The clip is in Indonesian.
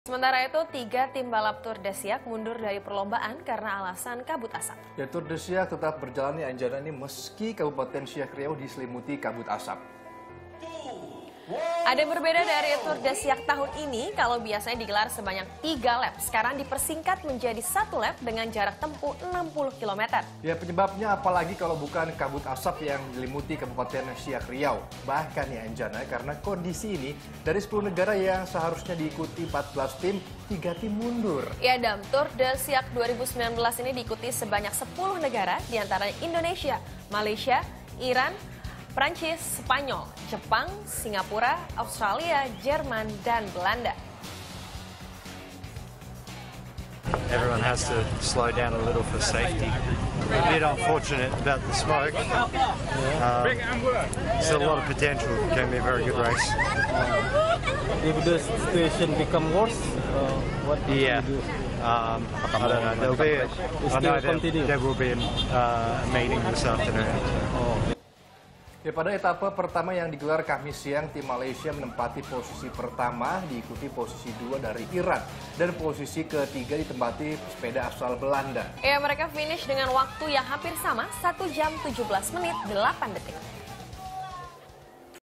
Sementara itu, 3 tim balap Tour de Siak mundur dari perlombaan karena alasan kabut asap. Ya, Tour de Siak tetap berjalan nih Anjana ini meski Kabupaten Siak Riau diselimuti kabut asap. Ada yang berbeda dari Tour de Siak tahun ini, kalau biasanya digelar sebanyak 3 lap, sekarang dipersingkat menjadi 1 lap dengan jarak tempuh 60 km. Ya, penyebabnya apalagi kalau bukan kabut asap yang diselimuti Kabupaten Siak Riau. Bahkan ya Anjana, karena kondisi ini dari 10 negara yang seharusnya diikuti 14 tim, 3 tim mundur. Ya, Dam, Tour de Siak 2019 ini diikuti sebanyak 10 negara, diantaranya Indonesia, Malaysia, Iran, Prancis, Spanyol, Jepang, Singapura, Australia, Jerman, dan Belanda. Everyone has to slow down a little for safety. A bit unfortunate about the smoke. There's a lot of potential. It can be a very good race. If the situation become worse, what do you do? I don't know. There'll be. I know there will be a meeting this afternoon. Ya, pada etapa pertama yang digelar Kamis siang, tim Malaysia menempati posisi pertama, diikuti posisi 2 dari Iran, dan posisi ketiga ditempati sepeda asal Belanda. Ya, mereka finish dengan waktu yang hampir sama, 1 jam 17 menit 8 detik.